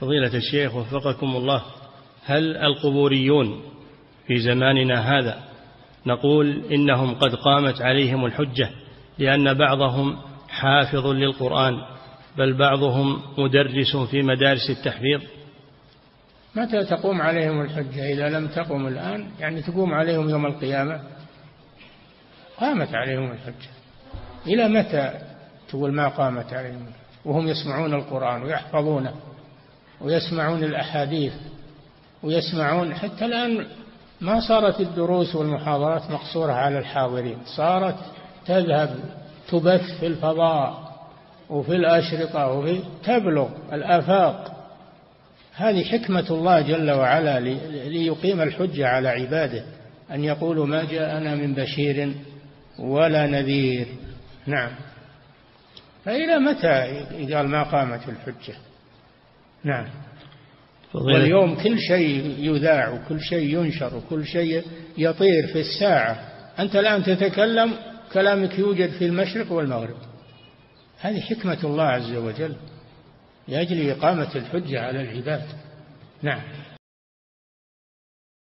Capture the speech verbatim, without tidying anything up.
فضيلة الشيخ وفقكم الله، هل القبوريون في زماننا هذا نقول إنهم قد قامت عليهم الحجة لأن بعضهم حافظ للقرآن بل بعضهم مدرس في مدارس التحفيظ؟ متى تقوم عليهم الحجة؟ إذا لم تقم الآن يعني تقوم عليهم يوم القيامة. قامت عليهم الحجة. إلى متى تقول ما قامت عليهم وهم يسمعون القرآن ويحفظونه ويسمعون الأحاديث ويسمعون؟ حتى الآن ما صارت الدروس والمحاضرات مقصورة على الحاضرين، صارت تذهب تبث في الفضاء وفي الأشرطة وفي تبلغ الآفاق. هذه حكمة الله جل وعلا ليقيم الحجة على عباده، أن يقولوا ما جاءنا من بشير ولا نذير. نعم. فإلى متى قال ما قامت الحجة؟ نعم. واليوم كل شيء يذاع وكل شيء ينشر وكل شيء يطير في الساعة. أنت الآن تتكلم كلامك يوجد في المشرق والمغرب. هذه حكمة الله عز وجل لأجل إقامة الحجة على العباد. نعم.